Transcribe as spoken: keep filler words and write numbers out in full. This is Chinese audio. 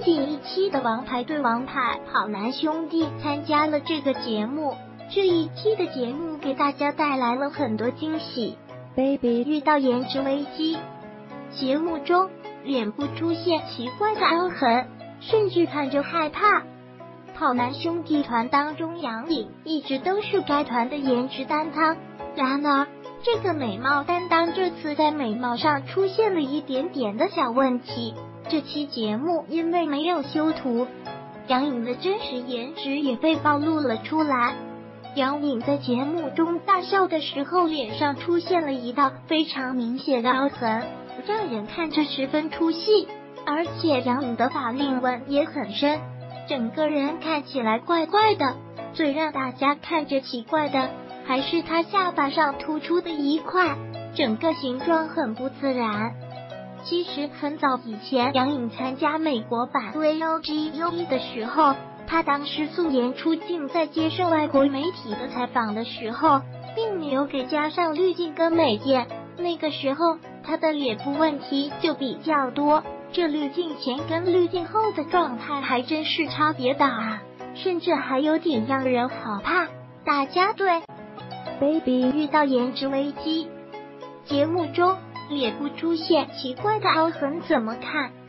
近一期的《王牌对王牌》跑男兄弟参加了这个节目。这一期的节目给大家带来了很多惊喜。Baby 遇到颜值危机，节目中脸部出现奇怪的凹痕，甚至看着害怕。跑男兄弟团当中，杨颖一直都是该团的颜值担当，然而这个美貌担当这次在美貌上出现了一点点的小问题。这期节目因为没有修图，杨颖的真实颜值也被暴露了出来。杨颖在节目中大笑的时候，脸上出现了一道非常明显的凹痕，让人看着十分出戏。而且杨颖的法令纹也很深，整个人看起来怪怪的。最让大家看着奇怪的还是她下巴上突出的一块，整个形状很不自然。其实很早以前，杨颖参加美国版 V O G U E 的时候，她当时素颜出镜，在接受外国媒体的采访的时候，并没有给加上滤镜跟美颜。那个时候她的脸部问题就比较多，这滤镜前跟滤镜后的状态还真是差别大啊，甚至还有点让人好怕。大家对 Baby 遇到颜值危机节目中脸部出现奇怪的凹痕怎么看？